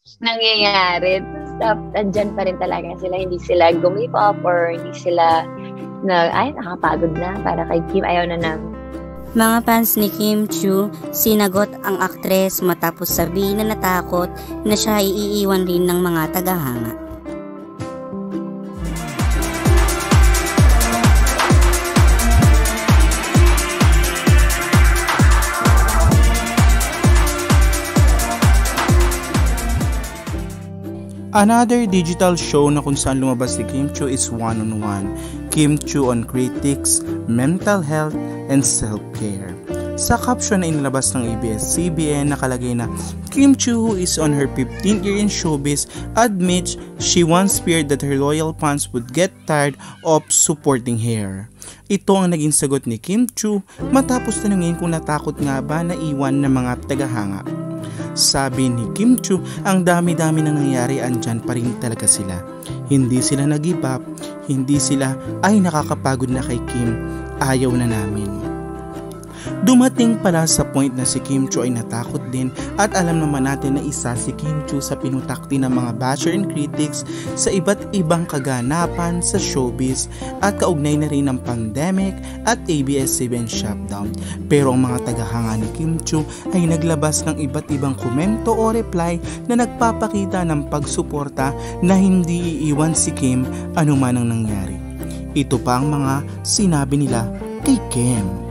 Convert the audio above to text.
nangyayari. Tapos, andyan pa rin talaga sila. Hindi sila gumip up or hindi sila nakakapagod na para kay Kim. Ayaw na namin. Mga fans ni Kim Chiu, sinagot ang aktres matapos sabihin na natakot na siya iiwan rin ng mga tagahanga. Another digital show na kung saan lumabas si Kim Chiu is One-on-One. Kim Chiu on critics, mental health, and self-care. Sa caption na inilabas ng ABS-CBN nakalagay na Kim Chiu, who is on her 15th year in showbiz, admits she once feared that her loyal fans would get tired of supporting her. Ito ang naging sagot ni Kim Chiu matapos tanungin kung natakot nga ba na iwan ng mga tagahanga. Sabi ni Kim Chiu, ang dami-dami na nangyayari, andyan pa rin talaga sila. Hindi sila nag-give up, hindi sila ay nakakapagod na kay Kim, ayaw na namin. Dumating pala sa point na si Kim Chiu ay natakot din at alam naman natin na isa si Kim Chiu sa pinutakti ng mga basher and critics sa iba't ibang kaganapan sa showbiz at kaugnay na rin ng pandemic at ABS-CBN shutdown. Pero ang mga tagahanga ni Kim Chiu ay naglabas ng iba't ibang komento o reply na nagpapakita ng pagsuporta na hindi iiwan si Kim anuman ang nangyari. Ito pa ang mga sinabi nila kay Kim.